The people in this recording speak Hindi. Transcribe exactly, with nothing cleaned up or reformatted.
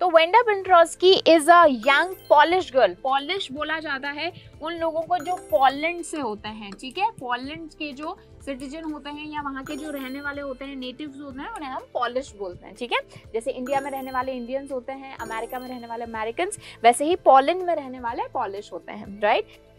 So Wanda Petroski is a young Polish girl. Polish बोला जाता है उन लोगों को जो पोलैंड से होते हैं, ठीक है, पोलैंड के जो सिटीजन होते हैं या वहाँ के जो रहने वाले होते हैं, नेटिव्स होते हैं, उन्हें हम पॉलिश बोलते हैं, ठीक है। जैसे इंडिया में रहने वाले इंडियंस होते हैं, अमेरिका में रहने वाले अमेरिकन्स, वैसे ही पोलैंड में रहने वाले पॉलिश होते हैं, राइट।